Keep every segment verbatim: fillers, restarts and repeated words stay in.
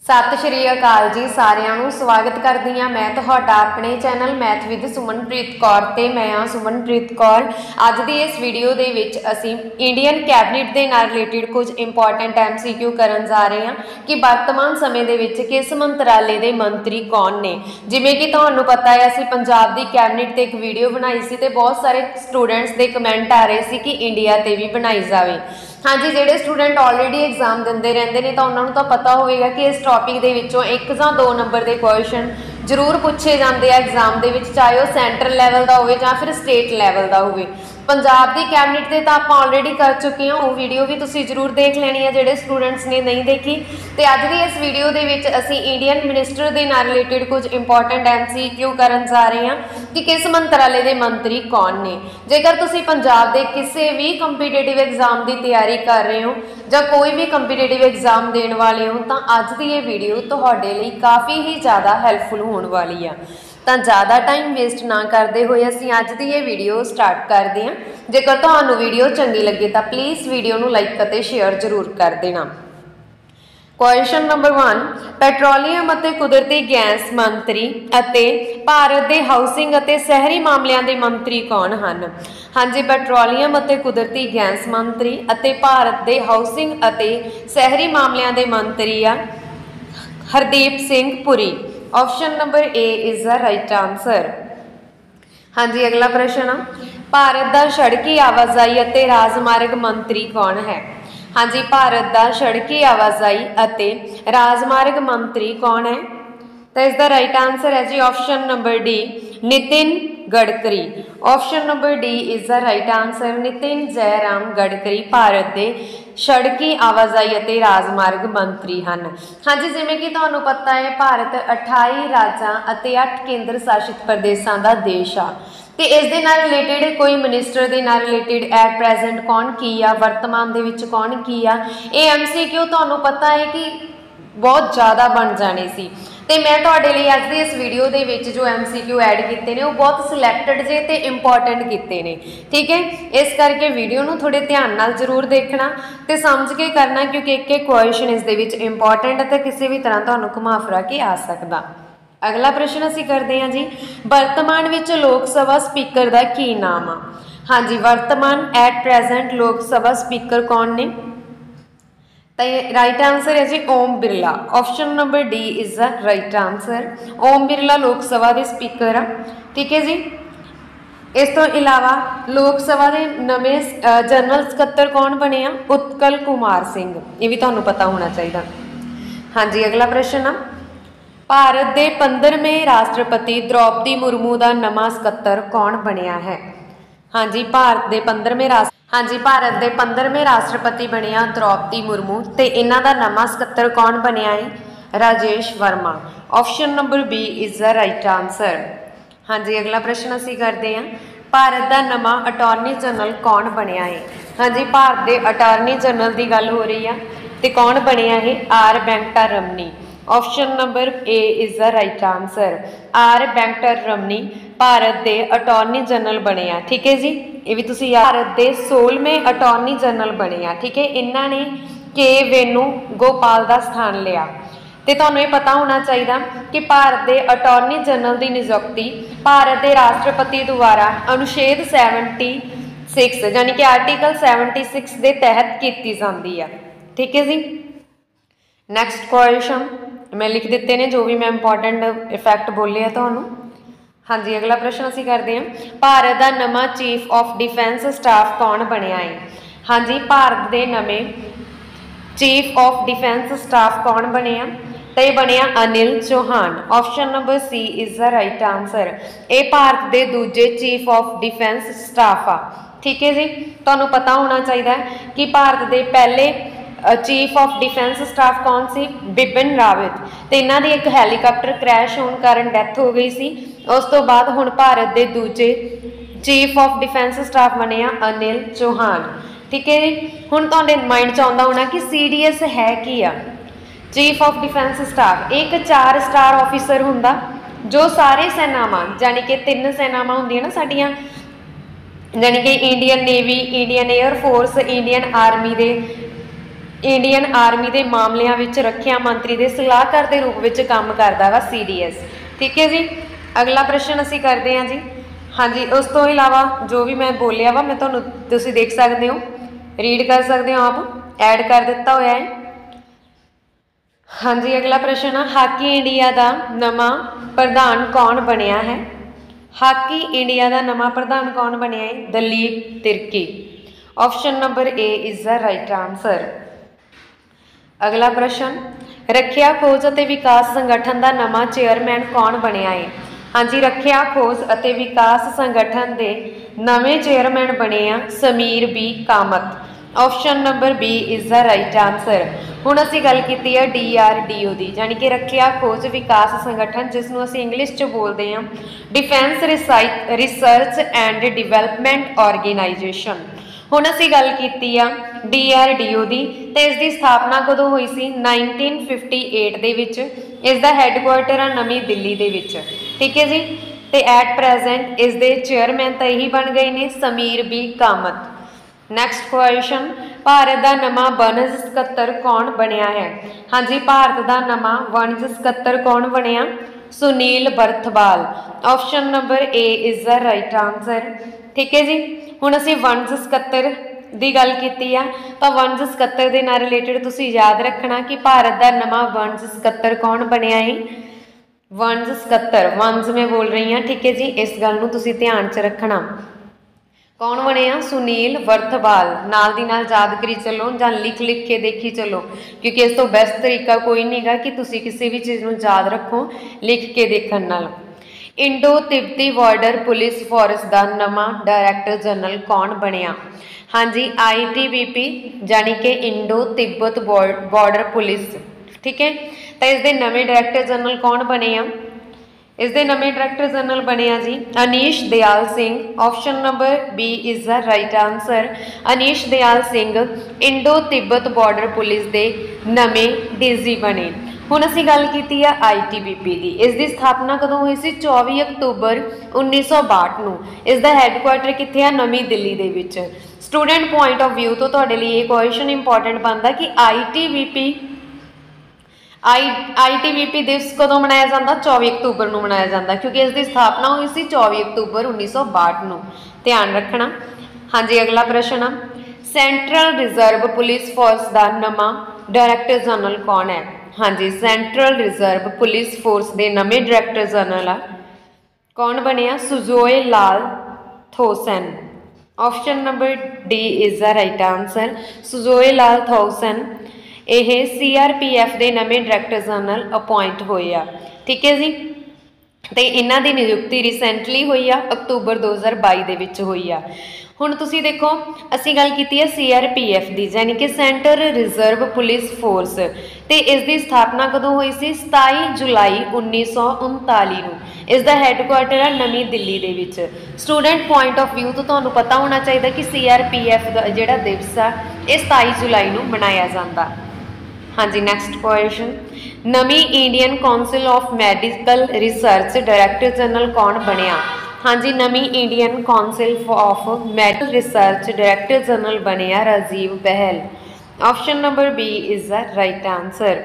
सत श्री अकाल जी सारिਆਂ ਨੂੰ स्वागत करती हाँ मैं तुहाडा अपने channel math with Sumanpreet Kaur ते मैं हाँ सुमनप्रीत कौर। अज की इस वीडियो दे विच असीं इंडियन कैबिनेट के नाल रिलेटिड कुछ इंपॉर्टेंट एम सी क्यू करन जा रहे हैं कि वर्तमान समय दे विच किस मंत्रालय के मंत्री कौन ने। जिवें कि तुहानूं पता है असीं पंजाब की कैबिनेट ते एक वीडियो बनाई सी ते बहुत सारे स्टूडेंट्स के कमेंट आ रहे सी कि इंडिया ते भी बनाई जाए। हाँ जी, जोड़े स्टूडेंट ऑलरेडी एग्जाम देंदे रहंदे ने तां उन्हां नूं तां पता होवेगा कि इस टॉपिक दे विचों एक जां दो नंबर के क्वेश्चन जरूर पूछे जाते हैं एग्जाम दे विच, चाहे वह सेंट्रल लैवल का होवे जां फिर स्टेट लैवल का होवे। पंजाब की कैबिनेट से तो आप ऑलरेडी कर चुके हैं, वो वीडियो भी तुसी जरूर देख लेनी है जोड़े स्टूडेंट्स ने नहीं देखी। तो अज की इस वीडियो के विच असीं इंडियन मिनिस्टर के नाल रिलेटिड कुछ इंपॉर्टेंट एम सी क्यू करन जा रहे हैं कि किस मंत्रालय के मंत्री कौन ने। जेकर तुसी पंजाब के किसी भी कंपीटेटिव एग्जाम की तैयारी कर रहे हो या कोई भी कंपीटेटिव एग्जाम देने वाले हो तो अज की ये वीडियो तुहाडे लई काफ़ी ही ज़्यादा हैल्पफुल होने वाली है। तो ज़्यादा टाइम वेस्ट ना करते हुए असीं अज की ये वीडियो स्टार्ट करते हैं। जेकर तुहानूं वीडियो चंगी लगे तो प्लीज़ वीडियो नूं लाइक और शेयर जरूर कर देना। क्वेश्चन नंबर वन, पैट्रोलीयम और कुदरती गैस मंत्री अते भारत के हाउसिंग और शहरी मामलों के मंत्री कौन हैं। हाँ जी, पैट्रोलीयम और कुदरती गैस मंत्री अते भारत के हाउसिंग और शहरी मामलों के मंत्री आ Hardeep Singh Puri. Option number A is the right answer. हाँ जी, अगला प्रश्न, भारत का सड़की आवाजाई और राजमार्ग मंत्री कौन है। हाँ जी, भारत का सड़की आवाजाई और राजमार्ग मंत्री कौन है। तो इसका राइट आंसर है जी option number D Nitin Gadkari. Option number D is the right answer, Nitin Jairam Gadkari Bharat के सड़की आवाजाई और राजमार्ग मंत्री हैं। हाँ जी, जिमें कि तुहानूं पता है भारत अठाई राज्यों और अठ केंद्र शासित प्रदेशों का देश आ। तो इस दे नाल रिलेटिड कोई मिनिस्टर के नाल रिलेटिड एट प्रेजेंट कौन की आ, वर्तमान दे विच कौन की आ, ये एम सी क्यू तुहानूं पता है कि बहुत ज़्यादा बन जाने सी। तो मैं तुहाडे लई अज दी इस वीडियो दे विच जो एम सी क्यू ऐड किए हैं वो बहुत सिलैक्टड जे ते इंपॉर्टेंट किए हैं। ठीक है, इस करके वीडियो नूं थोड़े ध्यान नाल जरूर देखना तो समझ के करना, क्योंकि एक एक क्वेश्चन इस दे विच इंपॉर्टेंट है तो किसी भी तरह तुहानूं घुमा फिरा के आ सकदा। अगला प्रश्न असीं करते हैं जी, वर्तमान विच लोक सभा स्पीकर का की नाम आ। हाँ जी, वर्तमान एट प्रेजेंट लोक सभा स्पीकर कौन ने। तो राइट आंसर है जी Om Birla. Option number D is the right answer, Om Birla Lok Sabha के स्पीकर आ। ठीक है जी, इस तो इलावा लोक सभा के नवें जनरल सकत्तर कौन बने आ, उत्कल कुमार सिंह, ये भी तुहानूं पता होना चाहिए। हाँ जी, अगला प्रश्न, भारत के पंद्रहवें राष्ट्रपति द्रौपदी मुर्मू का नवा सकत्तर कौन बनया है। हाँ जी, भारत के पंद्रहवें राष्ट्र हाँ जी भारत के पंद्रहवें राष्ट्रपति बने द्रौपदी मुर्मू तो इन्हों का नवा सकत्तर कौन बनया है, Rajesh Verma. Option number B is the right answer. हाँ जी, अगला प्रश्न असी करते हैं, भारत का नवा अटॉर्नी जनरल कौन बनया है। हाँ जी, भारत के अटॉर्नी जनरल की गल हो रही है तो कौन बनया है, R Venkata Ramani. Option number A is the right answer, R Venkata Ramani Bharat के अटॉर्नी जनरल बने आ। ठीक है जी, ये भी तुसी भारत के सोलहवें अटॉर्नी जनरल बने आ। ठीक है, इन्होंने के वेणु गोपाल का स्थान लिया। तो तुहानूं ये पता होना चाहिए कि भारत के अटॉर्नी जनरल की नियुक्ति भारत के राष्ट्रपति द्वारा अनुच्छेद सैवनटी सिक्स यानी कि आर्टिकल सैवनटी सिक्स के तहत की जाती है। ठीक है जी, नैक्सट क्वेश्चन मैं लिख दिते ने जो भी मैं इंपॉर्टेंट इफैक्ट बोले है तुहानूं। हाँ जी, अगला प्रश्न असीं करते हैं, भारत का नवा चीफ ऑफ डिफेंस स्टाफ कौन बनया है। हाँ जी, भारत के नवें चीफ ऑफ डिफेंस स्टाफ कौन बने, तो ये बने Anil Chauhan. Option number C is the right answer, ये भारत के दूजे चीफ ऑफ डिफेंस स्टाफ आ। ठीक है जी, तुहानूं पता होना चाहिए कि भारत के पहले चीफ ऑफ डिफेंस स्टाफ कौन सी, बिपिन रावत। तो इन्हों की एक हैलीकॉप्टर क्रैश होने कारण डैथ हो गई सी। उस तो बाद हुण भारत के दूजे चीफ ऑफ डिफेंस स्टाफ बने अनिल चौहान। ठीक है जी, हुण तुहाडे माइंड च आउंदा होना कि सी डी एस है की आ, चीफ ऑफ डिफेंस स्टाफ एक चार स्टार ऑफिसर हुंदा जो सारे सेनावां यानी कि तीन सेनावां हुंदियां ना साडियां, यानी कि Indian navy, Indian air force, Indian army दे इंडियन आर्मी के मामलों में रखिया मंत्री के सलाहकार के रूप में काम करता वा सी डी एस। ठीक है जी। अगला प्रश्न असी करते हैं जी। हाँ जी, उस तो इलावा जो भी मैं बोलिया वा मैं तुहानू तुसीं देख सकते हो, रीड कर सकते हो, आप ऐड कर दिता होया है। हाँ जी, अगला प्रश्न है हाकी इंडिया का नवा प्रधान कौन बनया है? हाकी इंडिया का नवा प्रधान कौन बनया है? Dilip Tirkey. Option number A is the right answer. अगला प्रश्न, रखिया खोज और विकास संगठन का नवा चेयरमैन कौन बनया है? हाँ जी, रखिया खोज और विकास संगठन के नवे चेयरमैन बने हैं Sameer B Kamat. Option number B is the right answer. हुण असीं गल कीती है डी आर डी ओ की, यानी कि रखिया खोज विकास संगठन, जिसनों असीं इंग्लिश च बोलते हैं defence research and development organisation. हुण असीं गल कीती आ डी आर डी ओ की, तो इसकी स्थापना कदों हुई सी? नाइनटीन फिफ्टी एट दे विच। इसका हैडकुआर्टर आ नवी दिल्ली दे विच। ठीक है जी। तो एट प्रेजेंट इसके चेयरमैन तो यही बन गए ने Sameer B Kamat. Next question, Bharat का नवा वणज सकत्तर कौन बनया है? हाँ जी, भारत का नवा वणज सकत्तर कौन बनया? Sunil Barthwal. Option number A is the right answer. ठीक है जी। हुण असीं वणज सकत्तर की गल कीती आ, तो वणज सकत्तर के नाल रिलेटेड तुसीं याद रखना कि भारत का नवा वणज सकत्तर कौन बनया है? वणज सकत्तर, वणज मैं बोल रही हाँ। ठीक है जी, इस गल नूं तुसीं ध्यान च रखना। कौन बने? सुनील बरथवाल। नाल दी नाल याद करी चलो जां लिख लिख के देखी चलो, क्योंकि इस तो बेस्ट तरीका कोई नहीं गा कि तुसीं किसी भी चीज़ नूं याद रखो लिख के देखण नाल। इंडो तिब्बती बॉर्डर पुलिस फोर्स का नवा डायरैक्टर जनरल कौन बनया? हाँ जी, आई टी बी पी, यानी कि इंडो तिब्बत बॉर्डर पुलिस। ठीक है। तो इसके नवे डायरैक्टर जनरल कौन बने? इसके नवे डायरैक्टर जनरल बने जी Anish Dayal Singh. Option number B is the right answer. Anish Dayal Singh Indo Tibet border police के नवे डी जी बने। हुण असीं गल कीती है आई टी बी पी की। इसकी स्थापना कदों हुई सी? चौबी अक्तूबर उन्नीस सौ बाहठ नूं। इसका हैडकुआर्टर कित्थे है? नवी दिल्ली दे विच। स्टूडेंट पॉइंट ऑफ व्यू तो तुहाडे लई ये क्वेश्चन इंपॉर्टेंट बनता कि I T B P I I T B P दिवस कदों मनाया जाता? चौबी अक्तूबर को मनाया जाता, क्योंकि इसकी स्थापना हुई सी चौबी अक्तूबर उन्नीस सौ बाहठ को। ध्यान रखना। हाँ जी, अगला प्रश्न, सेंट्रल रिजर्व पुलिस फोर्स का नवा डायरैक्टर जनरल कौन है? हाँ जी, सेंट्रल रिजर्व पुलिस फोर्स के नवे डायरैक्टर जनरल कौन बने? Sujoy Lal Thaosen. Option number D is the right answer. Sujoy Lal Thaosen यह सी आर पी एफ के नवे डायरैक्टर जनरल अपॉइंट होए आ। ठीक है जी। तो इन्हां दी नियुक्ति रिसेंटली हुई आ, अक्तूबर दो हज़ार बाई दे विच हुई आ। हुण तुसीं देखो असीं गल कीती है सी आर पी एफ की, यानी कि सेंटर रिजर्व पुलिस फोर्स, तो इसकी स्थापना कदों हुई सी? सताई जुलाई उन्नीस सौ उनताली नूं। इसका हैडकुआर्टर है नवी दिल्ली दे विच। स्टूडेंट पॉइंट ऑफ व्यू तो तुहानूं पता होना चाहिए कि सी आर पी एफ का जिहड़ा दिवस आ ये सताई जुलाई नूं मनाया जाता। हाँ जी, नैक्सट क्वेश्चन, नवी Indian council of medical research director general कौन बनया? हाँ जी, नवी Indian council of medical research director general बने Rajeev Bahl. Option number B is the right answer.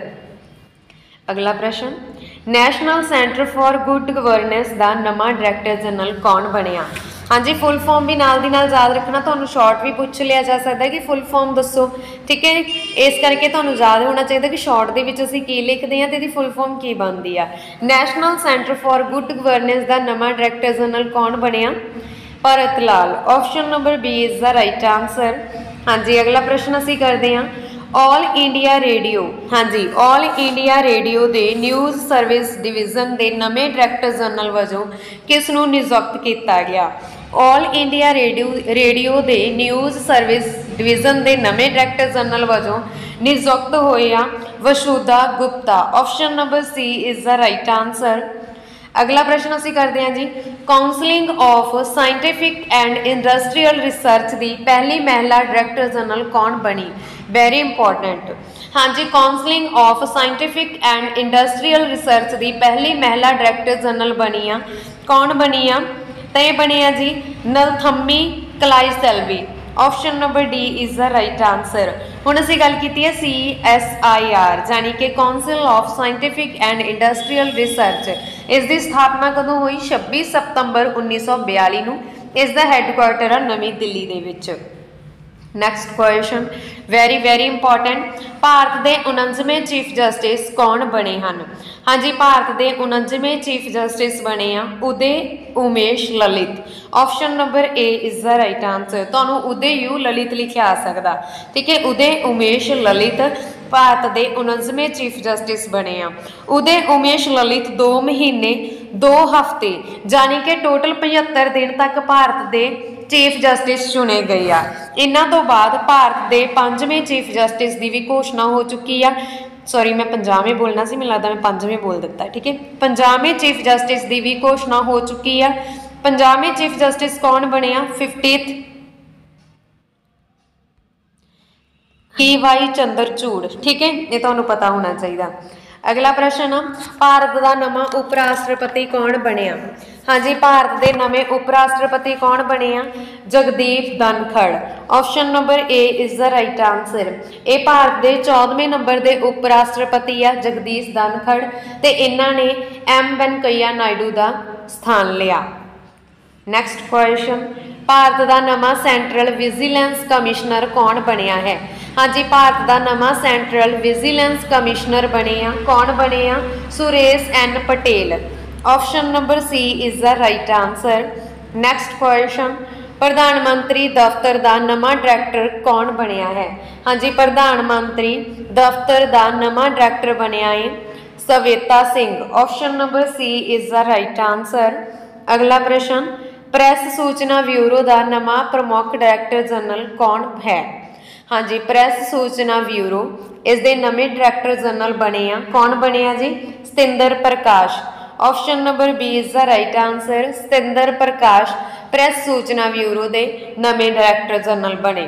अगला प्रश्न, national centre for good governance का नवा डायरैक्टर जनरल कौन बनया? हाँ जी, फुल फॉर्म भी नाल दी नाल याद रखना, तुहानूं शॉर्ट भी पूछ लिया जा सकता है कि फुल फॉर्म दसो। ठीक है, इस करके तुहानूं याद होना चाहिए कि शॉर्ट दे विच असीं की लिखते हैं तो इसकी फुल फॉर्म की बनती है। National centre for good governance का नवा डायरैक्टर जनरल कौन बनया? Bharat Lal. Option number B is the right answer. हाँ जी, अगला प्रश्न असीं करते हैं, ऑल इंडिया रेडियो, हाँ जी, ऑल इंडिया रेडियो के न्यूज़ सर्विस डिवीजन के नवे डायरैक्टर जनरल वजों किसनूं नियुक्त किया गया? ऑल इंडिया रेडियो रेडियो के न्यूज़ सर्विस डिवीजन के नवे डायरैक्टर जनरल वजों नियुक्त होए आ Vasudha Gupta. Option number C is the right answer. अगला प्रश्न असीं करते हैं जी, counselling of scientific and industrial research की पहली महिला डायरैक्टर जनरल कौन बनी? Very important. हाँ जी, counselling of scientific and industrial research की पहली महिला डायरैक्टर जनरल बनी आ, कौन बनी आ? तो यह बने जी Nallathamby Kalaiselvi. Option number D is the right answer. हुण असीं गल कीती है सी एस आई आर यानी कि council of scientific and industrial research. इसकी स्थापना कदों हुई? छब्बी सितंबर उन्नीस सौ बयाली नूं। इसका हैडकुआटर है नवी दिल्ली दे विच। Next question very very important, Bharat के उनंजवें चीफ जस्टिस कौन बने हैं? हाँ जी, भारत के उनंजवें चीफ जस्टिस बने हैं Uday Umesh Lalit. Option number A is the right answer. तो उदय यू ललित लिखा आ सकता, ठीक है। उदय उमेश ललित भारत के उनंजवें चीफ जस्टिस बने हैं। उदय उमेश ललित दो महीने दो हफ्ते यानी कि टोटल पचहत्तर दिन तक भारत के चीफ जस्टिस चुने गए आ। इन्हां तो बाद भारत के पंजवें चीफ जस्टिस की भी घोषणा हो चुकी है। सॉरी मैं पंजावें बोलना सी, मैनूं लगदा मैं पंजवें बोल दिता, ठीक है। पंजावें चीफ जस्टिस की भी घोषणा हो चुकी है। पंजावें चीफ जस्टिस कौन बने? फिफ्टीथ के वाई चंद्रचूड़, ठीक है, ये तुहानूं पता होना चाहिए। अगला प्रश्न, भारत का नवा उप राष्ट्रपति कौन बने? हाँ जी, भारत के नवे उप राष्ट्रपति कौन बने? Jagdeep Dhankhar. Option number A is the right answer. ये भारत के चौदहवें नंबर के उप राष्ट्रपति है जगदीश धनखड़, तो इन्होंने एम वेंकैया नायडू का स्थान लिया। नैक्सट क्वेश्चन, भारत का नवा सेंट्रल विजिलेंस कमिश्नर कौन बनया है? हाँ जी, भारत का नवा सेंट्रल विजिलेंस कमिश्नर बने कौन बने? Suresh N Patel. Option number C is the right answer. Next question, प्रधानमंत्री दफ्तर का नवा डायरैक्टर कौन बनया है? हाँ जी, प्रधानमंत्री दफ्तर का नवा डायरैक्टर बनया है Sweta Singh. Option number C is the right answer. अगला प्रश्न, प्रैस सूचना ब्यूरो का नवा प्रमुख डायरैक्टर जनरल कौन है? हाँ जी, प्रैस सूचना ब्यूरो इसके नवे डायरैक्टर जनरल बने आ कौन बने जी? Satinder Prakash. Option number B is the right answer. Satinder Prakash press सूचना ब्यूरो के नवे डायरैक्टर जनरल बने।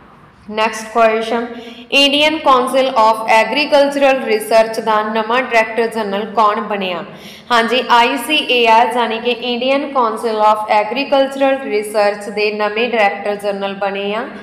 Next question, Indian council of agricultural research का नवा डायरैक्टर जनरल कौन बनया? हाँ जी, आई सी ए आर यानी कि Indian council of agricultural research के नवे डायरैक्टर जनरल बने आ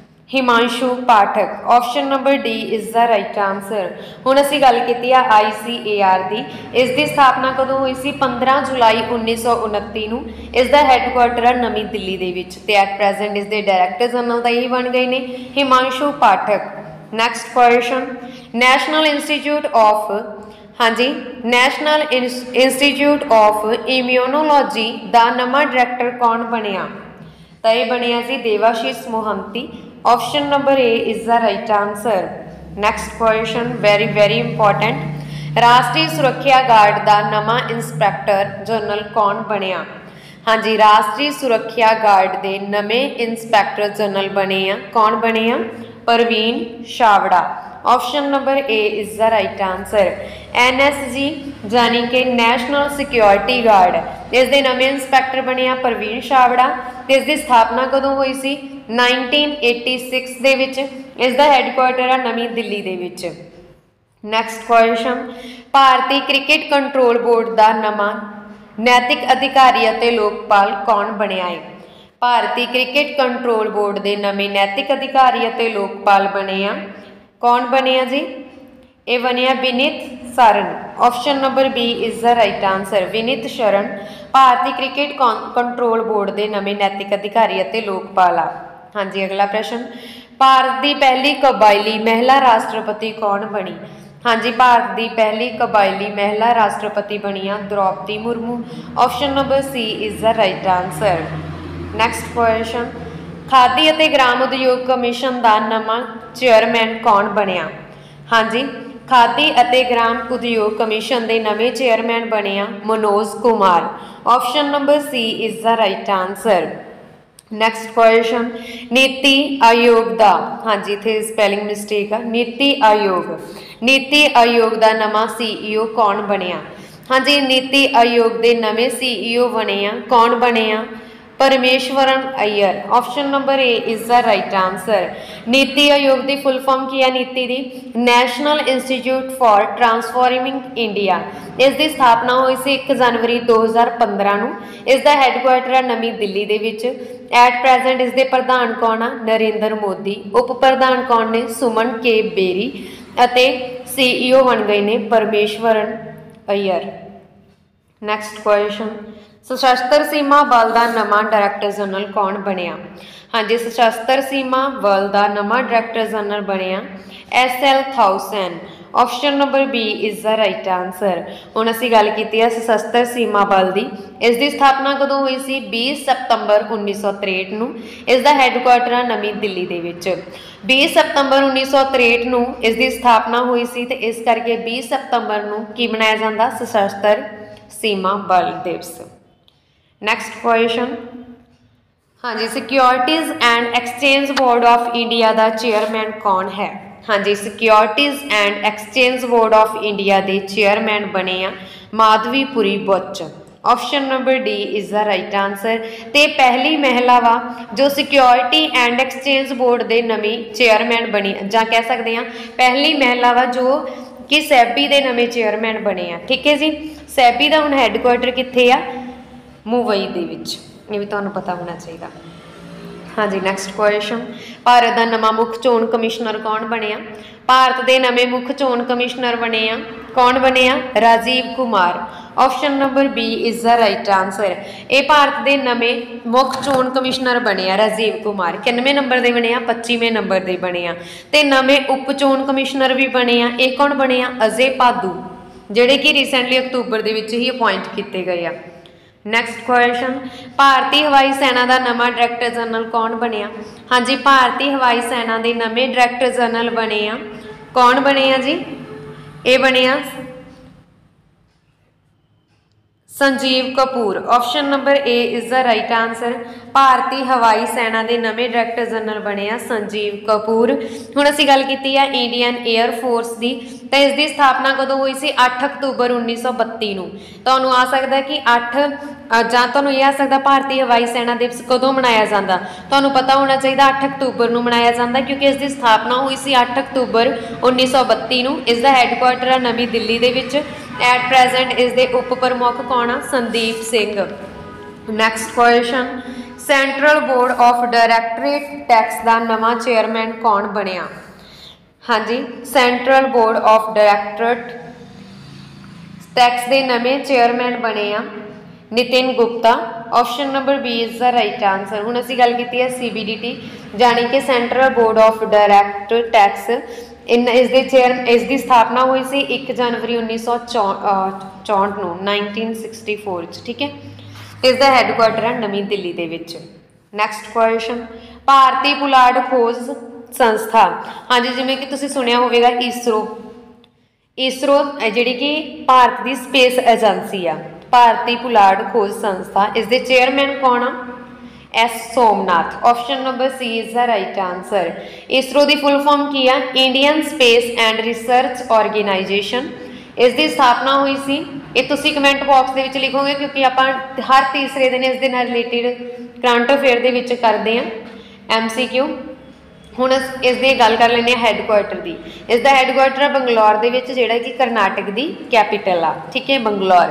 Himanshu Pathak. Option number D is the right answer. हुण असीं गल कीती है आई सी ए आर की। इसकी स्थापना कदों हुई सी? पंद्रह जुलाई उन्नीस सौ उनती नूं। इसका हैडकुआटर है नवी दिल्ली दे विच ते एट प्रेजेंट इसके डायरैक्टर जनरल तो यही बन गए ने Himanshu Pathak. Next question, national institute of हाँ जी नैशनल इंस्टीट्यूट ऑफ इम्यूनोलॉजी का नवा डायरैक्टर कौन बनया? तो यह बनया जी Devashish Mohanty. Option number A is the right answer. Next question very very important, राष्ट्रीय सुरक्षा गार्ड का नवा इंस्पैक्टर जनरल कौन बनया? हाँ जी, राष्ट्रीय सुरक्षा गार्ड के नवे इंस्पैक्टर जनरल बने आ कौन बने आ? Parveen Chhabra. Option number A is the right answer. N S G यानी कि नैशनल सिक्योरिटी गार्ड इसके नवे इंस्पैक्टर बने परवीन छाबड़ा। इसकी स्थापना कदों हुई सी? नाइनटीन एटी सिक्स दे विच। इसका हैडकुआटर है नवी दिल्ली दे विच। नैक्सट क्वेश्चन, भारतीय क्रिकेट कंट्रोल बोर्ड का नवा नैतिक अधिकारी और लोकपाल कौन बनया है? भारतीय क्रिकेट कंट्रोल बोर्ड के नवे नैतिक अधिकारी और लोकपाल बने आ कौन बने जी? ये बने Vineet Sharan. Option number B is the right answer. Vineet Sharan भारतीय क्रिकेट कंट्रोल बोर्ड के नवे नैतिक अधिकारी और लोकपाल आ। हाँ जी, अगला प्रश्न, भारत की पहली कबायली महिला राष्ट्रपति कौन बनी? हाँ जी, भारत की पहली कबायली महिला राष्ट्रपति बनी Droupadi Murmu. Option number C is the right answer. Next question, Khadi और ग्राम उद्योग कमीशन का नवा चेयरमैन कौन बनया? हाँ जी, खादी और ग्राम उद्योग कमीशन के नवे चेयरमैन बने Manoj Kumar. Option number C is the right answer. Next question, NITI Aayog का हाँ जी इतने स्पैलिंग मिस्टेक है नीति आयोग नीति आयोग का नवा सी ई ओ कौन बनया? हाँ जी, नीति आयोग के नवे सी ई ओ बने कौन बने? Parameswaran Iyer. Option number A is the right answer. NITI Aayog की फुल फॉर्म की है नीति दी? National institute for transforming India. इसकी स्थापना हुई सी एक जनवरी दो हज़ार पंद्रह नूं। इसका हैडकुआटर है नवी दिल्ली दे विच। एट प्रेजेंट इसके प्रधान कौन आ? नरेंद्र मोदी। उप प्रधान कौन ने? सुमन के बेरी। अते सीईओ बन गए ने परमेश्वरन अय्यर। नैक्सट क्वेश्चन, सशस्त्र सीमा बल का नवा डायरैक्टर जनरल कौन बनिया? हाँ जी, सशस्त्र सीमा बल का नवा डायरैक्टर जनरल बनिया S L Thaosen. Option number B is the right answer. हुण असीं गल कीती है सशस्त्र सीमा बल की। इसकी स्थापना कदों हुई सी? बीस सितंबर उन्नीस सौ त्रेहठ नूं। इसका हैडकुआटर है नवी दिल्ली दे विच। बीस सितंबर उन्नीस सौ त्रेहठ नूं इसकी स्थापना हुई सी ते इस करके बीस सितंबर नूं की मनाया जाता? सशस्त्र सीमा बल दिवस। नैक्सट क्वेश्चन, हाँ जी, securities and exchange board of India का चेयरमैन कौन है? हाँ जी, securities and exchange board of India के चेयरमैन बने आ Madhabi Puri Buch. Option number D is the right answer. तो पहली महिला वा जो सिक्योरिटी एंड एक्सचेंज बोर्ड के नवी चेयरमैन बनी, जां कह सकते हैं पहली महिला वा जो कि सैबी के नवे चेयरमैन बने आ। ठीक है जी, सैबी का हुण हैडकुआटर कित्थे आ? मुंबई दे विच। ये भी तुहानूं पता होना चाहिए। हाँ जी, नैक्सट क्वेश्चन, भारत का नवा मुख्य चोण कमिश्नर कौन बने? भारत के नवे मुख्य चोण कमिश्नर बने आ कौन बने आ? Rajiv Kumar. Option number B is the right answer. ये भारत के नवे मुख्य चोण कमिश्नर बने आ राजीव कुमार। किनवे नंबर के बने आ? पच्चीवें नंबर के बने आ। ते नवे उप चोण कमिश्नर भी बने आ। ये कौन बने आ? अजय पादू, जिहड़े कि रिसेंटली अक्तूबर के विच ही अपॉइंट किए गए आ। नैक्सट क्वेश्चन, भारतीय हवाई सेना का नवा डायरैक्टर जनरल कौन बने? हाँ जी, भारतीय हवाई सेना के नवे डायरैक्टर जनरल बने आ कौन बने आ जी? ये बने आ Sanjeev Kapoor. Option number A is the right answer. भारतीय हवाई सेना के नवे डायरैक्टर जनरल बने आ संजीव कपूर। हुण असीं गल कीती है इंडियन एयर फोर्स की, तो इसकी स्थापना कदों हुई सी? अठ अक्तूबर उन्नीस सौ बत्ती नूं। तुहानूं आ सकदा है कि अठ जां तुहानूं यह आ सकदा भारतीय हवाई सेना दिवस कदों मनाया जाता? तुहानूं पता होना चाहिए अठ अक्तूबर नूं मनाया जाता, क्योंकि इसकी स्थापना हुई सी अठ अक्तूबर उन्नीस सौ बत्ती नूं। इसका हैडकुआटर है नवी दिल्ली दे विच। एट प्रेजेंट इसके उप प्रमुख कौन आ? Sandeep Singh. Next question, central board of directorate tax का नवा चेयरमैन कौन बनिया? हाँ जी, central board of directorate tax के नवे चेयरमैन बने आ Nitin Gupta. Option number B is the right answer. हुण असीं गल कीती है सी बी डी टी यानी कि central board of director tax. इन इसके चेयर इसकी स्थापना हुई सी एक जनवरी उन्नीस सौ चौ चौंठ नूं नाइनटीन सिक्सटी फोर। ठीक है, इसका हैडकुआटर है नवी दिल्ली दे विच। नैक्सट क्वेश्चन, भारतीय पुलाड़ खोज संस्था। हाँ जी, जिवें कि तुसीं सुनिया होवेगा इसरो। इसरो जिहड़ी कि भारत की स्पेस एजेंसी आ, भारतीय पुलाड़ खोज संस्था, इसके चेयरमैन कौन आ? S Somanath. Option number C is the right answer. ISRO की फुल फॉर्म की है? Indian space and research organisation. इसकी स्थापना हुई सी, ये तुसीं कमेंट बॉक्स के विच लिखोगे क्योंकि आप हर तीसरे दिन इस नाल रिलेटिड करंट अफेयर के विच करते हैं एम सी क्यू। हुण इसकी गल कर लेंगे हैडकुआटर की। इसका हैडकुआटर है बंगलौर दे विच, जिहड़ा कि करनाटक की कैपीटल आ। ठीक है, बंगलौर।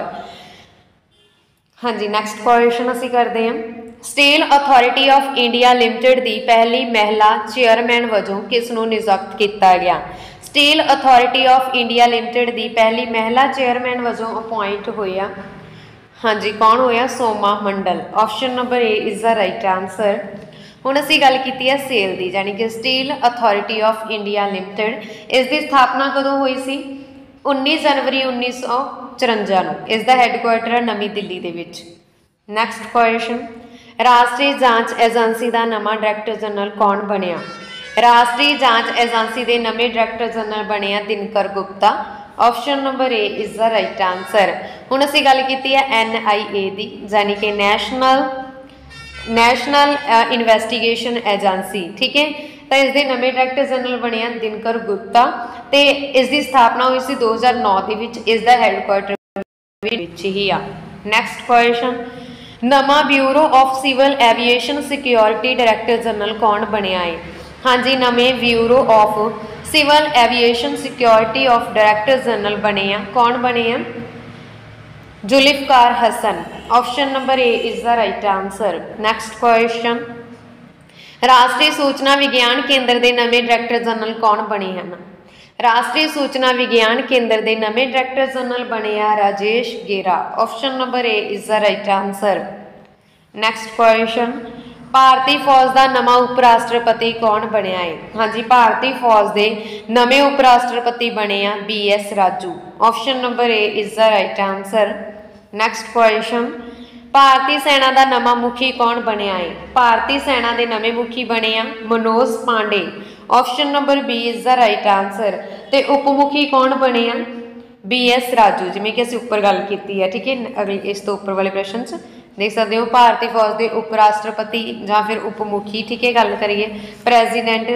हाँ जी, नैक्सट क्वेश्चन असीं करते हैं, steel authority of India limited की पहली महिला चेयरमैन वजों किसनूं नियुक्त किया गया? Steel authority of India limited की पहली महिला चेयरमैन वजों अपॉइंट होया, हाँ जी, कौन होया? Soma Mondal. Option number A is the right answer. हुण असीं गल कीती है सेल की, यानी कि steel authority of India limited. इसकी स्थापना कदों हुई सी? उन्नीस जनवरी उन्नीस सौ चुरंजा नूं। इसका हैडकुआटर है नवी दिल्ली दे विच। नैक्सट क्वेश्चन, राष्ट्रीय जांच एजेंसी का नवा डायरैक्टर जनरल कौन बनिया? राष्ट्रीय जांच एजेंसी के नवे डायरैक्टर जनरल बने आ Dinkar Gupta. Option number A is the right answer. हुण असीं गल कीती है एन आई ए की, यानी कि नैशनल नैशनल इन्वेस्टिगेशन एजेंसी। ठीक है, तो इसके नवे डायरैक्टर जनरल बने आ दिनकर गुप्ता। तो इसकी स्थापना हुई सी दो हज़ार नौ के विच। इसका हैडकुआटर विच ही आ। नैक्सट क्वेश्चन, नवा bureau of civil aviation security director general कौन बनया है? हाँ जी, नवे bureau of civil aviation security of director general बने हैं। कौन बने हैं? Zulfiquar Hasan. Option number A is the right answer. Next question, राष्ट्रीय सूचना विज्ञान केंद्र के नवे डायरैक्टर जनरल कौन बने हैं? राष्ट्रीय सूचना विज्ञान केंद्र के नवे डायरैक्टर जनरल बने हैं Rajesh Gera. Option number A is the right answer. Next question, भारतीय फौज का नवा उप राष्ट्रपति कौन बनया है? हाँ जी, भारतीय फौज के नवे उप राष्ट्रपति बने हैं B S Raju. Option number A is the right answer. Next question, भारतीय सेना का नवा मुखी कौन बनया है? भारतीय सेना के नवे मुखी बने हैं Manoj Pande. Option number B is the right answer. तो उप मुखी कौन बने हैं? बी एस राजू, जिमें कि असीं उपर गल कीती है। ठीक है, अगले इस तो उपर वाले प्रश्न च देख सकते हो भारतीय फौज के उप राष्ट्रपति या फिर उप मुखी। ठीक है, गल करिए प्रेजिडेंट,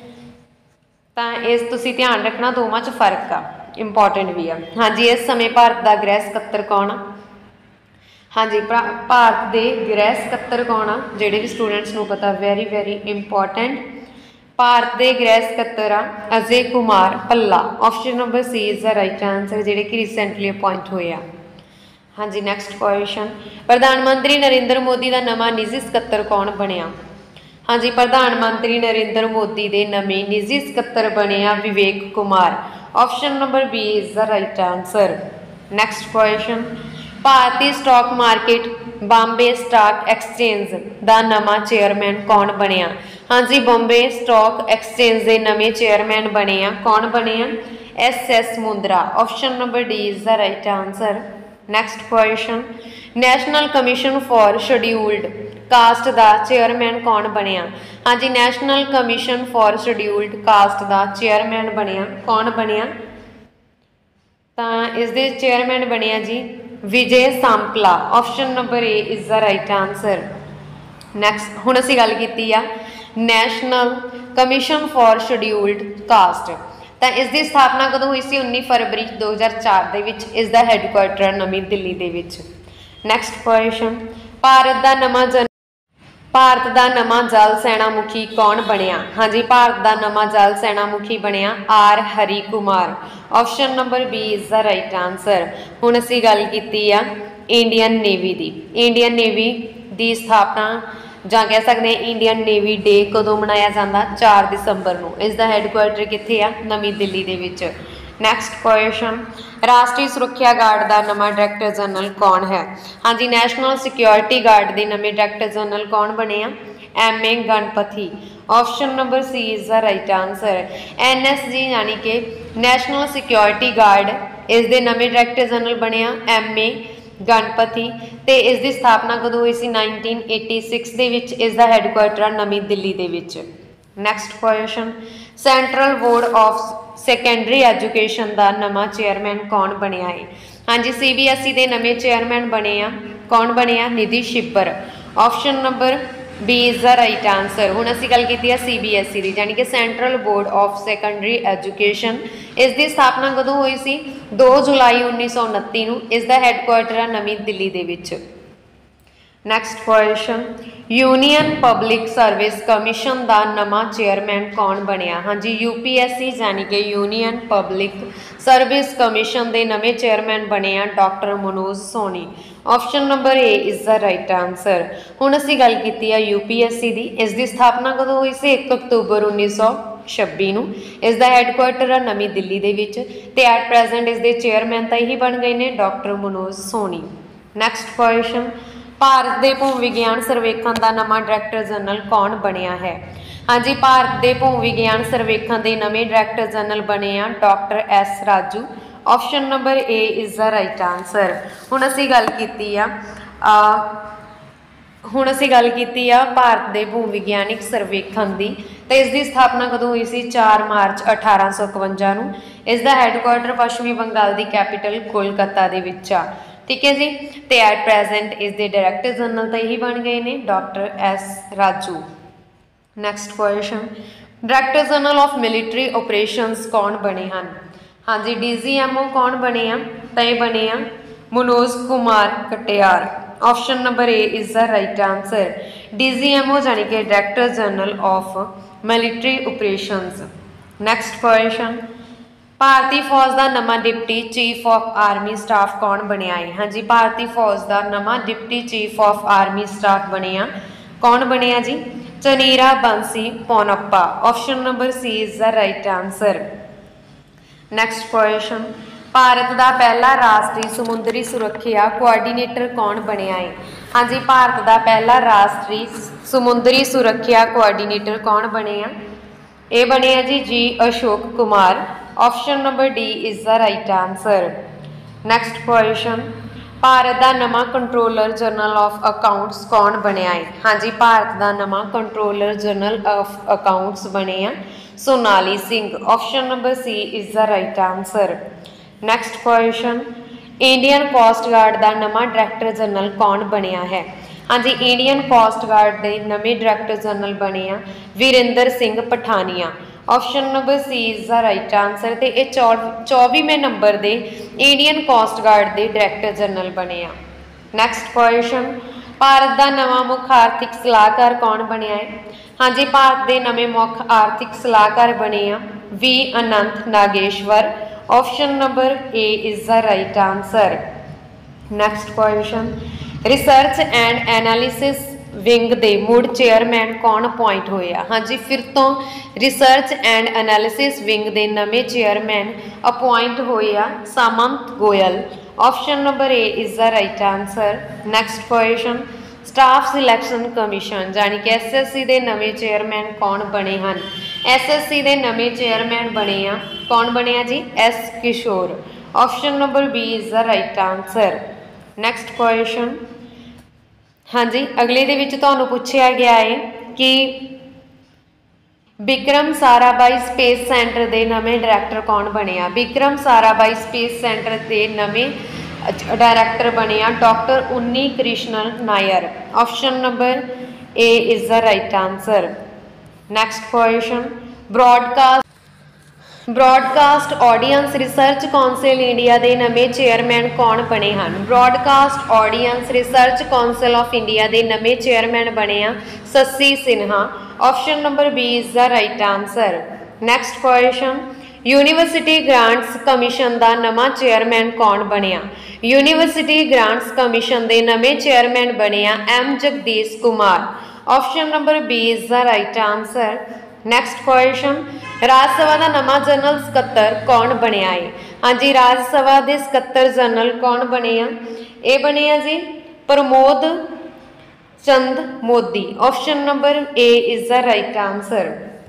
तो इस तुसीं ध्यान रखना दोवां च फर्क आ, इंपॉर्टेंट भी आ। हाँ जी, इस समय भारत का गृह सकत्तर कौन आ? हाँ जी, भारत के गृह सकत्तर कौन आ? जिहड़े भी स्टूडेंट्स नूं पता, वेरी वेरी इंपॉर्टेंट। भारत के गृह सकत्तर आ Ajay Kumar Bhalla. Option number C is the right answer, जिहड़े कि रिसेंटली अपॉइंट होए आ। हाँ जी, नैक्सट क्वेश्चन, प्रधानमंत्री नरेंद्र मोदी का नवा निजी सकत्तर कौन बनया? हाँ जी, प्रधानमंत्री नरेंद्र मोदी के नवे निजी सकत्तर बनया Vivek Kumar. Option number B is the right answer. Next question, भारतीय stock market Bombay stock exchange का नवा चेयरमैन कौन बनया? हाँ जी, बॉम्बे स्टॉक एक्सचेंज के नवे चेयरमैन बने हैं। कौन बने हैं? S S Mundra. Option number D is the right answer. Next question, national commission for scheduled caste का चेयरमैन कौन बनया? हाँ जी, national commission for scheduled caste का चेयरमैन बनया। कौन बनया? तो इसके चेयरमैन बनया जी Vijay Sampla. Option number A is the right answer. Next हुण असीं गल कीती आ national commission for scheduled caste, तो इसकी स्थापना कदों हुई सी? उन्नीस फरवरी दो हज़ार चार दे विच। इसका हैडकुआटर नवी दिल्ली दे विच। नैक्सट क्वेश्चन, भारत का नवा जन भारत का नवा जल सेना मुखी कौन बनया? हाँ जी, भारत का नवा जल सेना मुखी बनया R Hari Kumar. Option number B is the right answer. हुण असीं गल कीती आ इंडियन नेवी की। इंडियन नेवी की स्थापना ਜਾਂ कह सकते हैं इंडियन नेवी डे कदों मनाया जाता? चार दिसंबर को। इसका हैडकुआटर कित्थे आ? नवी दिल्ली दे विच। नैक्सट क्वेश्चन, राष्ट्रीय सुरक्षा गार्ड का नवा डायरैक्टर जनरल कौन है? हाँ जी, नैशनल सिक्योरिटी गार्ड के नवे डायरैक्टर जनरल कौन बने हैं? M A Ganapathy. Option number C is the right answer. N S G यानी कि नैशनल सिक्योरिटी गार्ड, इसके नवे डायरैक्टर जनरल बने एम ए गणपति। तो इसकी स्थापना कदों हुई सी? नाइनटीन एटी सिक्स दे विच। इसका हैडकुआटर नवी दिल्ली दे विच। Next question, central board of secondary education का नवा चेयरमैन कौन बनया है? हाँ जी, सी बी एस ई के नवे चेयरमैन बने आ। कौन बने आ? Nidhi Chhibber. Option number B is the right answer. हुण असीं गल कीती है सी बी एस ई की, यानी कि central board of secondary education. इसकी स्थापना कदों हुई सी? दो जुलाई उन्नीस सौ उनती नूं। इसका हैडकुआटर है नवी दिल्ली दे विच। Next question, union public service commission का नवा चेयरमैन कौन बनया? हाँ जी, यू पी एस सी यानी कि यूनियन पब्लिक सर्विस कमीशन के नवे चेयरमैन बने हैं doctor Manoj Soni. Option number A is the right answer. हुण असीं गल कीती है यू पी एस सी की। इसकी स्थापना कदों हुई सी? एक अक्तूबर उन्नीस सौ छब्बी नूं। इसका हैडकुआटर है नवी दिल्ली दे विच। ते एट प्रेजेंट इसके चेयरमैन तो यही बन गए हैं doctor Manoj Soni. Next question, Bharat के भू विज्ञान सर्वेखण का नवा डायरैक्टर जनरल कौन बनया है? हाँ जी, भारत के भू विज्ञान सर्वेखण के नवे डायरैक्टर जनरल बने हैं doctor S Raju. Option number A is the right answer. हुण असीं गल कीती आ हुण असीं गल कीती आ भारत के भू विज्ञानिक सर्वेखण की। तो इसकी स्थापना कदों हुई सी? चार मार्च अठारह सौ इकवंजा नूं। इसका हैडकुआटर पश्चिमी बंगाल की कैपिटल कोलकाता दे विच आ। ठीक है जी, तो एट प्रेजेंट इसके डायरैक्टर जनरल तो यही बन गए हैं doctor S Raju. Next question, director general of military operations कौन बने हैं? हाँ जी, डी जी एम ओ कौन बने हैं? तो ये बने हैं Manoj Kumar Katiyar. Option number A is the right answer. D G M O यानी कि director general of military operations. Next question, भारतीय फौज का नवा deputy chief of army staff कौन बनया है? हाँ जी, भारतीय फौज का नवा deputy chief of army staff बनया कौन बनया जी? Chenira Bansi Ponnappa. Option number C is the right answer. Next question, Bharat का पहला राष्ट्रीय समुद्री सुरक्षा कोआर्डीनेटर कौन बनया है? हाँ जी, भारत का पहला राष्ट्रीय समुद्री सुरक्षा कोआर्डीनेटर कौन बनया? ये बनया जी G Ashok Kumar. Option number D is the right answer. Next question, Bharat का नवा कंट्रोलर जनरल ऑफ अकाउंट्स कौन बनया है? हाँ जी, भारत का नवा कंट्रोलर जनरल ऑफ अकाउंट्स बने Sonali Singh. Option number C is the right answer. Next question, Indian coast guard का नवा डायरैक्टर जनरल कौन बनया है? हाँ जी, इंडियन कोस्ट गार्ड के नवे डायरैक्टर जनरल बने Virender Singh Pathania. Option number C is the right answer. तो ये चौ चौबीवें नंबर के इंडियन कोस्ट गार्ड के डायरैक्टर जनरल बने। नैक्सट क्वेश्चन, भारत का नवा मुख आर्थिक सलाहकार कौन बनया है? हाँ जी, भारत के नवे मुख आर्थिक सलाहकार बने V Anantha Nageswaran. Option number A is the right answer. Next question, research and analysis wing के मुड़ चेयरमैन कौन अपॉइंट होए? हाँ जी, फिर तो रिसर्च एंड एनालिसिस विंग के नवे चेयरमैन अपॉइंट होए Samant Goyal. Option number A is the right answer. Next question, staff selection commission यानी कि एस एस सी के नवे चेयरमैन कौन बने हैं? एस एस सी के नवे चेयरमैन बने आ कौन बने जी? S Kishore. Option number B is the right answer. Next question, हाँ जी, अगले दे विच तुहानूं पुछया गया है कि विक्रम साराभाई स्पेस सेंटर के नवे डायरैक्टर कौन बने? विक्रम साराभाई स्पेस सेंटर के नवे डायरैक्टर बने doctor Unni Krishnan Nair. Option number A is the right answer. Next question, broadcast broadcast audience research council India के नवे चेयरमैन कौन बने हैं? Broadcast audience research council of India के नवे चेयरमैन बने Sasi Sinha. Option number B is the right answer. Next question, university grants commission का नवा चेयरमैन कौन बनया? यूनीवर्सिटी ग्रांट्स कमीशन के नवे चेयरमैन बने M Jagdish Kumar. Option number B is the right answer. Next question, Rajya Sabha का नवा जनरल सकत्तर कौन बनया है? हाँ जी, राज सभा के सकत्तर जनरल कौन बने? ये बने जी Pramod Chand Modi. Option number A is the right answer.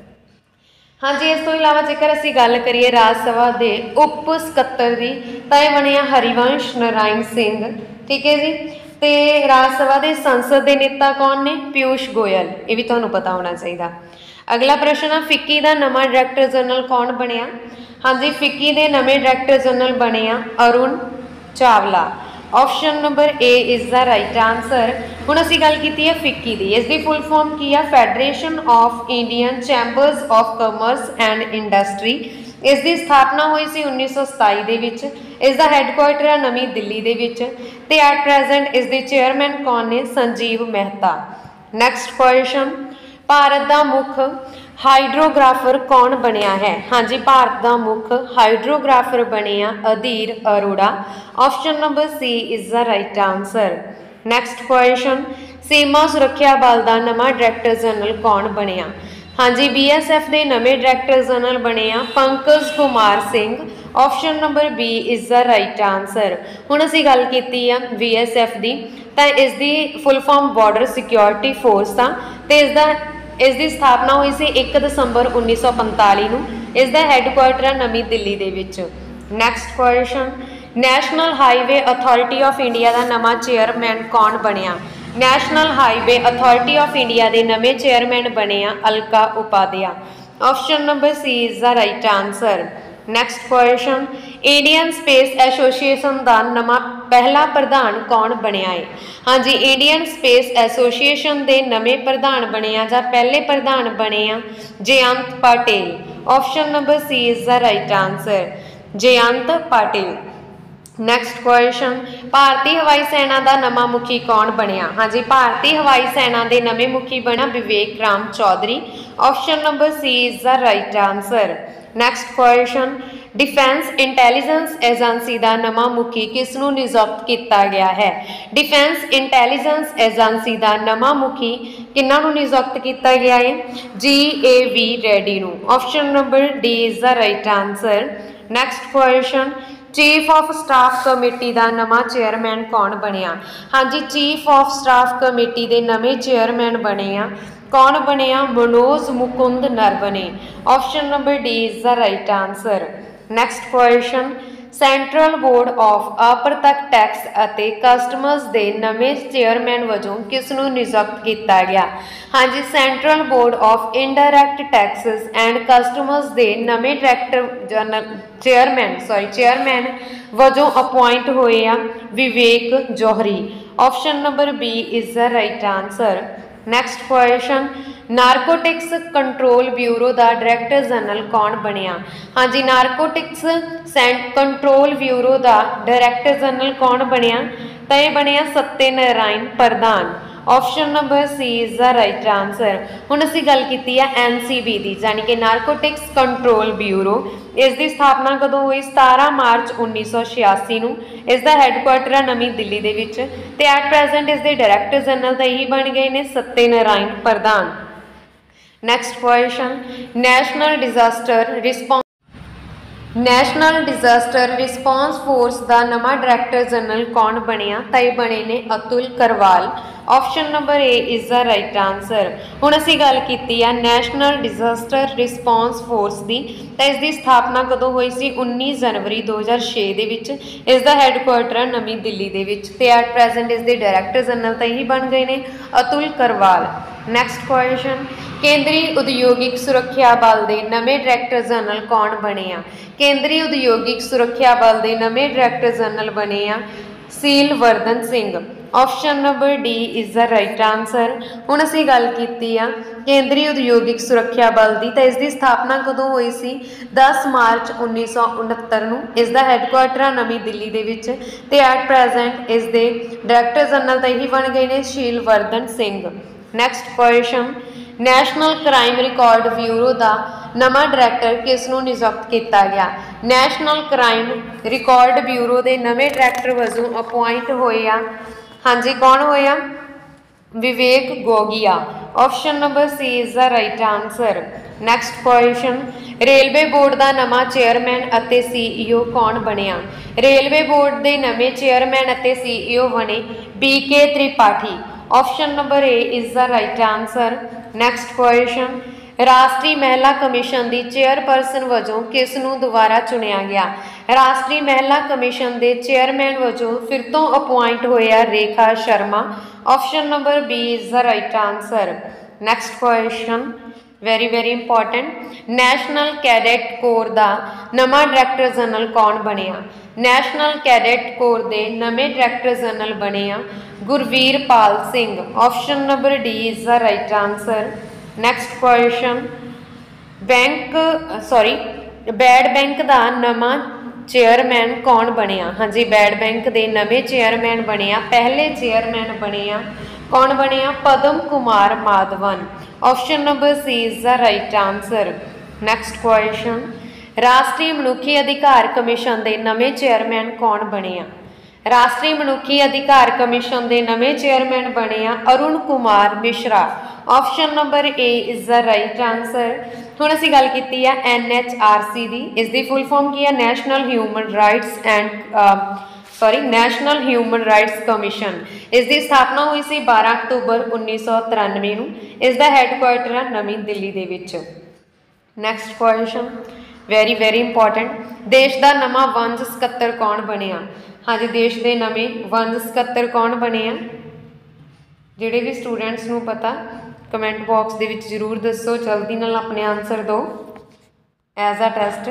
हाँ जी, इस तो इलावा जेकर असी गल करिए राज सभा के उप सकत्तर की तो यह बने हरिवंश नारायण सिंह। ठीक है जी। तो राज सभा के संसद के नेता कौन ने? पीयूष गोयल। ये भी तुहानूं पता होना चाहिए। अगला प्रश्न है, फिक्की का नवा डायरैक्टर जनरल कौन बनया? हाँ जी, फिक्की के नवे डायरैक्टर जनरल बने Arun Chawla. Option number A is the right answer. हुण असीं गल कीती है फिक्की की, इसकी फुल फॉर्म की है federation of Indian chambers of commerce and industry. इसकी स्थापना हुई सी उन्नीस सौ सताई दे विच। इसका हैडकुआटर है नवी दिल्ली दे विच ते एट प्रेजेंट इसके चेयरमैन कौन ने? संजीव मेहता। नैक्सट क्वेश्चन, भारत का मुख हाइड्रोग्राफर कौन बनया है? हाँ जी, भारत का मुख हाइड्रोग्राफर बने Adhir Arora. Option number C is the right answer. Next question, सीमा सुरक्षा बल का नवा डायरैक्टर जनरल कौन बनया? हाँ जी, बी एस एफ के नवे डायरैक्टर जनरल बने Pankaj Kumar Singh. Option number B is the right answer. हुण असीं गल कीती है बी एस एफ की, तो इसकी full form border security force था तो इसका इसकी स्थापना हुई सी एक दसंबर उन्नीस सौ पंताली नूं। इसका हैडकुआटर है नवी दिल्ली दे विच। Next question, national highway authority of India का नवा चेयरमैन कौन बनया? National highway authority of India के नवे चेयरमैन बने Alka Upadhyay. Option number C is the right answer. Next question, Indian space association का नवा पहला प्रधान कौन बनया है? हाँ जी, इंडियन स्पेस एसोसीएशन के नवे प्रधान बने या पहले प्रधान बने Jayant Patil. Option number C is the right answer, Jayant Patil. Next question, भारतीय हवाई सेना का नवा मुखी कौन बनिया? हाँ जी, भारतीय हवाई सेना के नवे मुखी बना Vivek Ram Chaudhary. Option number C is the right answer. Next question, defence intelligence agency का नवा मुखी किसनों नियुक्त किया गया है? डिफेंस इंटैलीजेंस एजेंसी का नवा मुखी किन्हों नियुक्त किया गया है? जी ए वी रेड्डी नूं। Option number D is the right answer. Next question, chief of staff committee का नवा चेयरमैन कौन बनिया? हाँ जी, चीफ ऑफ स्टाफ कमेटी के नवे चेयरमैन बने आ कौन बने आ? Manoj Mukund Naravane. Option number D is the right answer. Next question, central board of अप्रत्यक्ष टैक्स अते कस्टमस के नवे चेयरमैन वजों किसनों नियुक्त किया गया? हाँ जी, central board of indirect taxes and customs के नवे director general chairman sorry chairman वजों अपॉइंट होए आ Vivek Johri. Option number B is the right answer. Next question, narcotics control bureau का डायरैक्टर जनरल कौन बनिया? हाँ जी, नारकोटिक्स कंट्रोल ब्यूरो का डायरैक्टर जनरल कौन बनिया? तो यह बनिया Satyanarayan Pradhan. Option number C is the right answer. हुण असी गल कीती है एन सी बी की, यानी कि नारकोटिक्स कंट्रोल ब्यूरो। इसकी स्थापना कदों हुई? सतारह मार्च उन्नीस सौ छियासी नूं। इसका हैडकुआटर है नवी दिल्ली दे विच ते एट प्रेजेंट इसके डायरैक्टर जनरल तो यही बन गए ने Satyanarayan Pradhan. Next question, national disaster response national disaster response force का नवा डायरैक्टर जनरल कौन बनिया? तो ये बने ने Atul Karwal. Option number A is the right answer. हुण असी गल कीती है नैशनल डिजास्टर रिस्पॉन्स फोर्स की, तो इसकी स्थापना कदों हुई सी? उन्नीस जनवरी दो हज़ार छे दे विच। इसका हैडकुआटर है नवी दिल्ली दे विच ते एट प्रेजेंट इसके डायरैक्टर जनरल तो यही बन गए ने अतुल करवाल। नैक्सट क्वेश्चन, केंद्रीय उद्योगिक सुरक्षा बल के नवे डायरैक्टर जनरल कौन बने आ? केंद्रीय उद्योगिक सुरक्षा बल के नवे डायरैक्टर जनरल बने आ Sheelvardhan Singh. Option number D is the right answer. हुण असी गल कीती आ केंद्रीय उद्योगिक सुरक्षा बल की, तो इसकी स्थापना कदों हुई सी? दस मार्च उन्नीस सौ उनहत्तर नूं। इसका हैडकुआटर है नवी दिल्ली दे विच ते एट प्रेजेंट इसके डायरैक्टर जनरल तो यही बन गए ने Sheelvardhan Singh. Next question, national crime record bureau का नवा डायरैक्टर किसनों नियुक्त किया गया? नैशनल क्राइम रिकॉर्ड ब्यूरो के नवे डायरैक्टर वजों अपॉइंट होए आ हाँ जी कौन होया? Vivek Gogia. Option number C is the right answer. Next question, railway board का नवा चेयरमैन अते सीईओ कौन बनिया? रेलवे बोर्ड के नवे चेयरमैन अते सीईओ बने B K Tripathi. Option number A is the right answer. Next question, राष्ट्रीय महिला कमीशन की चेयरपर्सन वजों किसनों दोबारा चुनिया गया? राष्ट्रीय महिला कमीशन के चेयरमैन वजों फिर तो अपॉइंट होया Rekha Sharma. Option number B is the right answer. Next question, very very important, national cadet corps का नवा डायरैक्टर जनरल कौन बनिया? नैशनल कैडेट कोर के नवे डायरैक्टर जनरल बने आ Gurvir Pal Singh. Option number D is the right answer. Next question, bank sorry bad bank का नवा चेयरमैन कौन बनिया? हाँ जी, बैड बैंक के नवे चेयरमैन बने आ पहले चेयरमैन बने आ कौन बने आ? Padam Kumar Madhavan. Option number C is the right answer. Next question, राष्ट्रीय मनुखी अधिकार कमीशन के नवे चेयरमैन कौन बने आ? राष्ट्रीय मनुखी अधिकार कमीशन के नवे चेयरमैन बने आ Arun Kumar Mishra. Option number A is the right answer. हुण असी गल कीती है एन एच आर सी की, इसकी फुल फॉर्म की है national human rights and sorry national human rights commission. इसकी स्थापना हुई सी बारह अक्तूबर उन्नीस सौ तिरानवे नूं। इसका हैडकुआटर है नवी दिल्ली दे विच। Next question, very very important, देश का नवा वंज सकत्तर कौन बनिया? हाँ जी, देश के नवे वंज सकत्तर कौन बने आ? जिहड़े भी स्टूडेंट्स नूं पता कमेंट बॉक्स दे विच जरूर दसो, जल्दी नाल अपने आंसर दो एज अ टेस्ट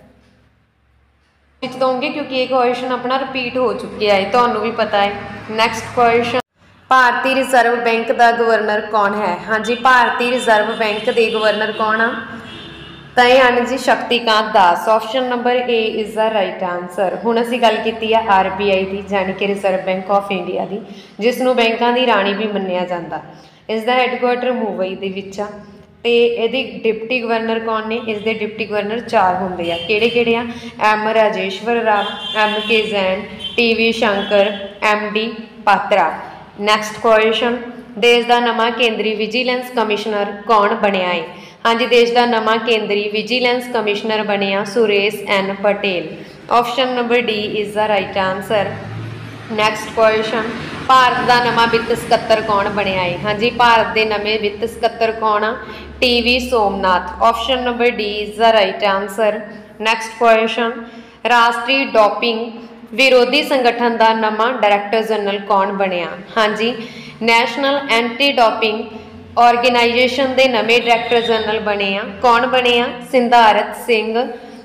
दोगे क्योंकि ये क्वेश्चन अपना रिपीट हो चुका है, तुहानूं भी पता है। नैक्सट क्वेश्चन, भारतीय रिजर्व बैंक का गवर्नर कौन है? हाँ जी, भारतीय रिजर्व बैंक के गवर्नर कौन आ? ਤਾਂ ਇਹ ਹਨ ਜੀ Shaktikanta Das. Option number A is the right answer. हुण असीं गल कीती है आर बी आई की, यानी कि रिजर्व बैंक ऑफ इंडिया की, जिसनों बैंकों की राणी भी मन्निया जाता। इसका हैडकुआटर मुंबई दे विच आ ते इहदे डिप्टी गवर्नर कौन ने? इसके डिप्टी गवर्नर चार होंदे आ। किहड़े किहड़े आ? M Rajeshwar Rao, M K Jain, T V Shankar, M D Patra. Next question, देश का नवा केंद्रीय विजिलेंस कमिश्नर कौन बनिया है? हाँ जी, देश का नवा केंद्रीय विजिलेंस कमिश्नर बनिया Suresh N Patel. Option number D is the right answer. Next question, Bharat का नवा वित्त सकत्तर कौन बनिया है? हाँ जी, भारत के नवे वित्त सकत्तर कौन आ? T V Somnath. Option number D is the right answer. Next question, राष्ट्रीय डोपिंग विरोधी संगठन का नवा डायरैक्टर जनरल कौन बनिया? हाँ जी, नैशनल एंटी डोपिंग ऑर्गेनाइजेशन के नवे डायरैक्टर जनरल बने आ। कौन बने आ? Siddharth Singh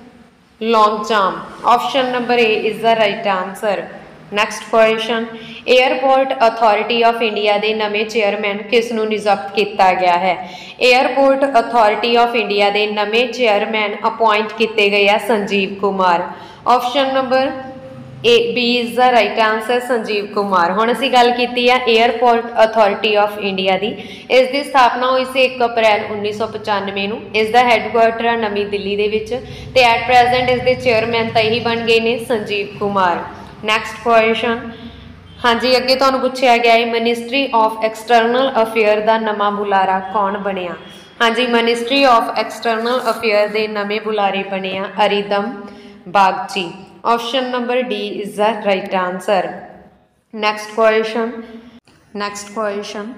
Longjam. Option number A is the right answer. Next question, airport authority of India के नवे चेयरमैन किसनों नियुक्त किया गया है? एयरपोर्ट अथॉरिटी ऑफ इंडिया के नवे चेयरमैन अपॉइंट किए गए हैं Sanjeev Kumar. Option number A B is the right answer, Sanjeev Kumar. हुण असीं गल कीती है एयरपोर्ट अथॉरिटी ऑफ इंडिया की। इसकी स्थापना हुई सी एक अप्रैल उन्नीस सौ पचानवे नूं। इसका हैडकुआटर है नवी दिल्ली दे विच ते एट प्रेजेंट इसके चेयरमैन तो यही बन गए ने संजीव कुमार। नैक्सट क्वेश्चन, हाँ जी, अगे तुहानूं पुछया गया है मिनिस्ट्री ऑफ एक्सटर्नल अफेयर का नवा बुलारा कौन बनिया? हाँ जी, मिनिस्ट्री ऑफ एक्सटर्नल अफेयर के नवे बुलारे बने आ Arindam Bagchi. Option number D is the right answer. Next question, next question,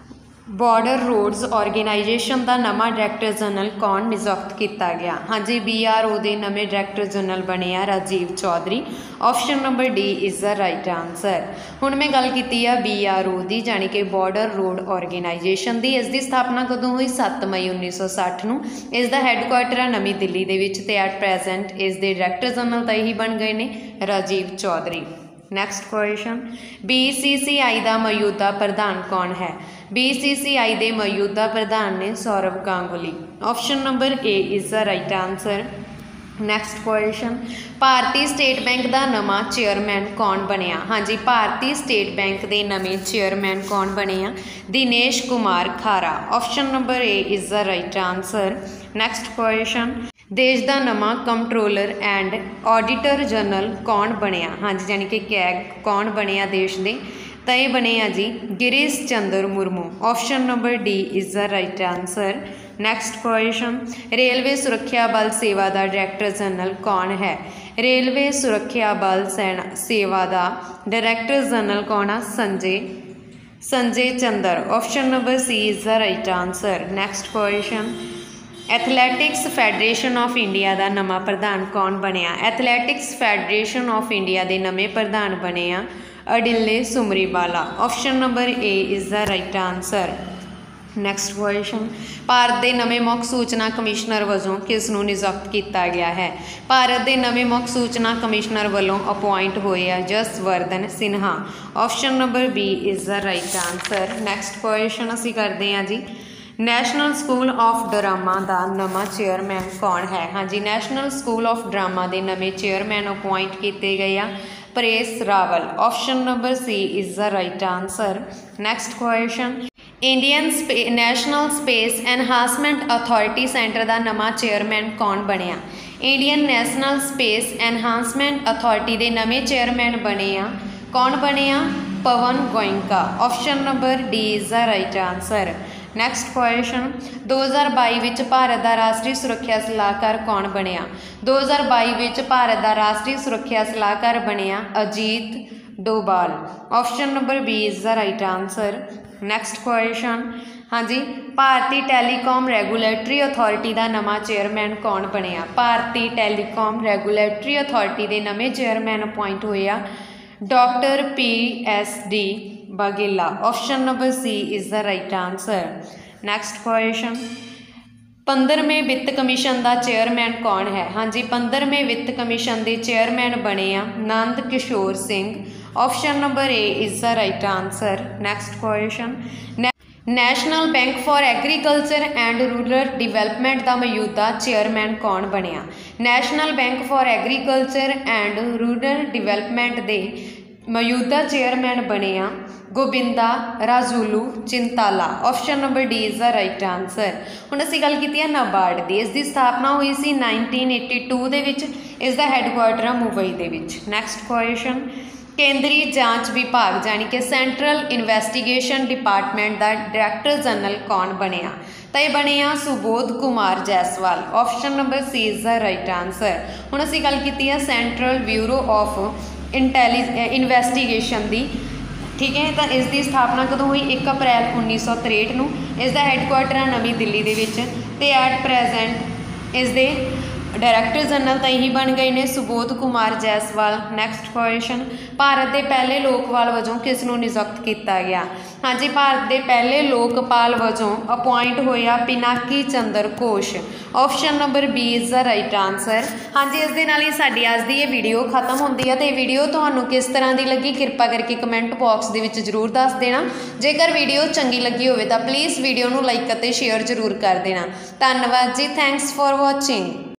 border roads organisation का नवा डायरैक्टर जनरल कौन नियुक्त किया गया? हाँ जी, बी आर ओ के नवे डायरैक्टर जनरल बने आ Rajeev Chaudhary. Option number D is the right answer. हुण मैं गल कीती है बी आर ओ की, यानी कि बॉर्डर रोड ऑर्गेनाइजेशन की। इसकी स्थापना कदों हुई? सत्त मई उन्नीस सौ सठ नूं। इसका हैडकुआटर है नवी दिल्ली दे विच ते एट प्रेजेंट इसके डायरैक्टर जनरल तो यही बन गए ने Rajeev Chaudhary. Next question, B C C I का मौजूदा प्रधान कौन है? बी सी सी आई के मौजूदा प्रधान ने Sourav Ganguly. Option number A is the right answer. Next question, भारतीय स्टेट बैंक का नवा चेयरमैन कौन बनिया? हाँ जी, भारतीय स्टेट बैंक के नवे चेयरमैन कौन बने आ? Dinesh Kumar Khara. Option number A is the right answer. Next question, देश का नवा कंट्रोलर एंड ऑडिटर जनरल कौन बनिया? हाँ जी, यानी कि कैग कौन बनिया देश के? तो ये बने आ जी Girish Chandra Murmu. Option number D is the right answer. Next question, railway सुरक्षा बल सेवा का डायरैक्टर जनरल कौन है? रेलवे सुरक्षा बल सेना सेवा का डायरैक्टर जनरल कौन है? Sanjay Sanjay Chandra. Option number C is the right answer. Next question, athletics federation of India का नवा प्रधान कौन बनिया? एथलैटिक्स फैडरेशन ऑफ इंडिया के नवे प्रधान बने आ Adille Sumariwalla. Option number A is the right answer. Next question, Bharat के नवे मुख्य सूचना कमिश्नर वजों किसनों नियुक्त किया गया है? भारत के नवे मुख्य सूचना कमिश्नर वालों अपॉइंट होए आ Jasvardhan Sinha. Option number B is the right answer. Next question असीं करते हैं जी, नैशनल स्कूल ऑफ ड्रामा का नवा चेयरमैन कौन है? हाँ जी, नैशनल स्कूल ऑफ ड्रामा के नवे चेयरमैन अपॉइंट किए गए आ Paresh Rawal. Option number C is the right answer. Next question, Indian स्पे national space enhancement authority centre का नवा चेयरमैन कौन बनिया? Indian national space enhancement authority के नवे चेयरमैन बने आ कौन बने आ? Pawan Goenka. Option number D is the right answer. Next question, दो हज़ार बाई विच भारत का राष्ट्रीय सुरक्षा सलाहकार कौन बनिया? दो हज़ार बाई विच भारत का राष्ट्रीय सुरक्षा सलाहकार बनिया Ajit Doval. Option number B is the right answer. Next question, हाँ जी, भारतीय टैलीकॉम रैगूलैटरी अथॉरिटी का नवा चेयरमैन कौन बनिया? भारतीय टैलीकॉम रैगूलैटरी अथॉरिटी के नवे चेयरमैन अपॉइंट होए आ doctor P S D Baghela. Option number C is the right answer. Next question, पंद्रहवें वित्त कमीशन का चेयरमैन कौन है? हाँ जी, पंद्रहवें वित्त कमीशन के चेयरमैन बने Anand Kishore Singh. Option number A is the right answer. Next question, national bank for agriculture and rural development ਦਾ ਮੌਜੂਦਾ ਚੇਅਰਮੈਨ ਕੌਣ ਬਣਿਆ? National bank for agriculture and rural development ਦੇ ਮੌਜੂਦਾ ਚੇਅਰਮੈਨ ਬਣਿਆ Govinda Rajulu Chintala. Option number D is the right answer. ਹੁਣ ਅਸੀਂ ਗੱਲ ਕੀਤੀ ਹੈ ਨਾਬਾਰਡ ਦੀ। ਇਸ ਦੀ ਸਥਾਪਨਾ ਹੋਈ ਸੀ ਨਾਈਨਟੀਨ ਏਟੀ ਟੂ ਦੇ ਵਿੱਚ। ਇਸ ਦਾ ਹੈੱਡਕੁਆਟਰ ਆ ਮੁੰਬਈ ਦੇ ਵਿੱਚ। ਨੈਕਸਟ ਕੁਐਸਚਨ, ਕੇਂਦਰੀ ਜਾਂਚ ਵਿਭਾਗ ਜਾਣੀ ਕਿ ਸੈਂਟਰਲ ਇਨਵੈਸਟੀਗੇਸ਼ਨ ਡਿਪਾਰਟਮੈਂਟ ਦਾ ਡਾਇਰੈਕਟਰ ਜਨਰਲ ਕੌਣ ਬਣਿਆ? ਤਾਂ ਇਹ ਬਣਿਆ Subodh Kumar Jaiswal. Option number C is the right answer. ਹੁਣ ਅਸੀਂ ਗੱਲ ਕੀਤੀ ਹੈ central bureau of intelli investigation ਦੀ, ਠੀਕ ਹੈ। ਤਾਂ ਇਸ ਦੀ ਸਥਾਪਨਾ ਕਦੋਂ ਹੋਈ? ਇੱਕ ਅਪ੍ਰੈਲ ਉੱਨੀ ਸੌ ਤ੍ਰੇਹਠ ਨੂੰ। ਇਸ ਦਾ ਹੈੱਡਕੁਆਟਰ ਆ ਨਵੀਂ ਦਿੱਲੀ ਦੇ ਵਿੱਚ ਅਤੇ ਐਟ ਪ੍ਰੈਜ਼ੈਂਟ ਇਸ ਦੇ ਡਾਇਰੈਕਟਰ ਜਨਰਲ ਤਾਂ ਇਹੀ ਬਣ ਗਏ ਨੇ ਸੁਬੋਧ ਕੁਮਾਰ ਜੈਸਵਾਲ। ਨੈਕਸਟ ਕੁਐਸਚਨ, ਭਾਰਤ ਦੇ ਪਹਿਲੇ ਲੋਕਪਾਲ ਵਜੋਂ ਕਿਸ ਨੂੰ ਨਿਯੁਕਤ ਕੀਤਾ ਗਿਆ? ਹਾਂਜੀ, ਭਾਰਤ ਦੇ ਪਹਿਲੇ ਲੋਕਪਾਲ ਵਜੋਂ ਅਪੁਆਇੰਟ ਹੋਇਆ Pinaki Chandra Ghosh. Option number B is the right answer. ਹਾਂਜੀ, ਇਸ ਦੇ ਨਾਲ ਹੀ ਸਾਡੀ ਅੱਜ ਦੀ ਇਹ ਵੀਡੀਓ ਖਤਮ ਹੁੰਦੀ ਹੈ। ਅਤੇ ਇਹ ਵੀਡੀਓ ਤੁਹਾਨੂੰ ਕਿਸ ਤਰ੍ਹਾਂ ਦੀ ਲੱਗੀ ਕਿਰਪਾ ਕਰਕੇ ਕਮੈਂਟ ਬਾਕਸ ਦੇ ਵਿੱਚ ਜ਼ਰੂਰ ਦੱਸ ਦੇਣਾ। ਜੇਕਰ ਵੀਡੀਓ ਚੰਗੀ ਲੱਗੀ ਹੋਵੇ ਤਾਂ ਪਲੀਜ਼ ਵੀਡੀਓ ਨੂੰ ਲਾਈਕ ਅਤੇ ਸ਼ੇਅਰ ਜ਼ਰੂਰ ਕਰ ਦੇਣਾ। ਧੰਨਵਾਦ ਜੀ, ਥੈਂਕਸ ਫॉर ਵਾਚਿੰਗ।